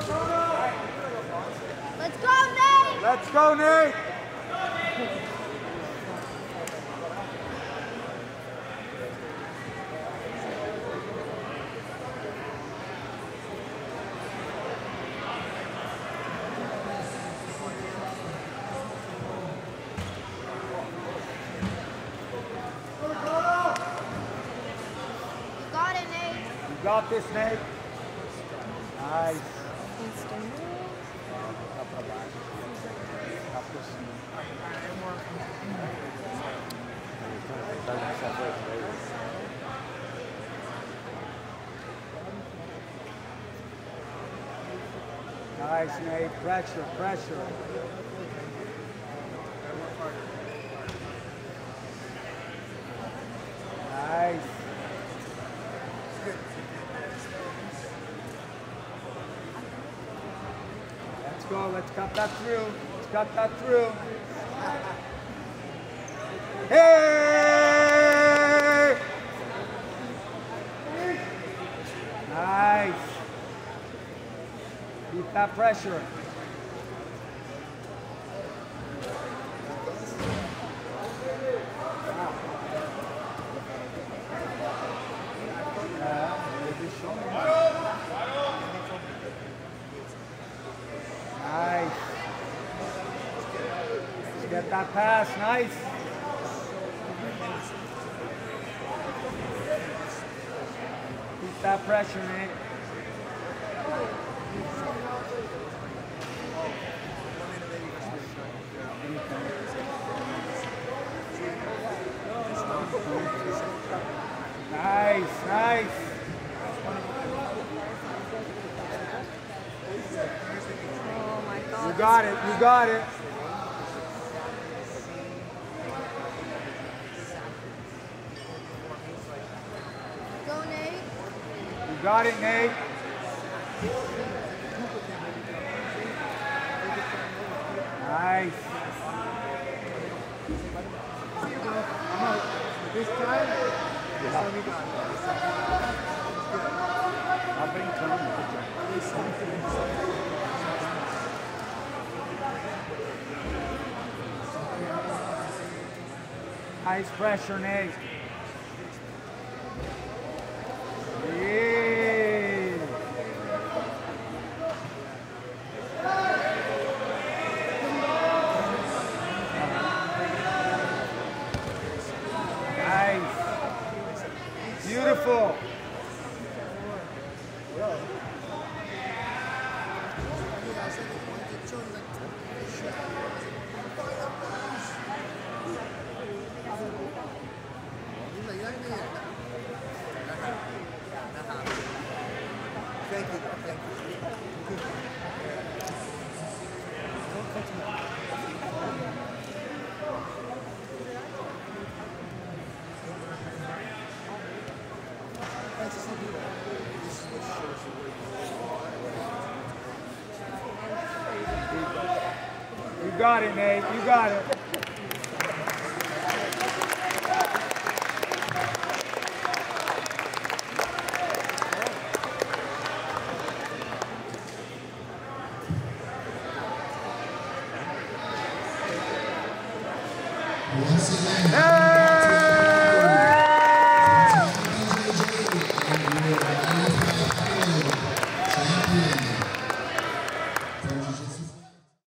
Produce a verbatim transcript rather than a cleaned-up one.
Let's go, Nate! Let's go, Nate! You got it, Nate. You got this, Nate. Nice. Nice, Nate. Pressure, pressure. Nice. Let's go. Let's cut that through. Let's cut that through. Hey! Nice. Keep that pressure. Nice. Let's get that pass. Nice. Keep that pressure, Nate. Nice, nice. Oh my God. You got it, you got it. Go, Nate. You got it, Nate. Nice. This time, this time we got it. I'll bring Tony. Nice pressure, Nate. Yeah. Nice. Beautiful. Thank you, thank you. You got it, Nate. You got it. Champion.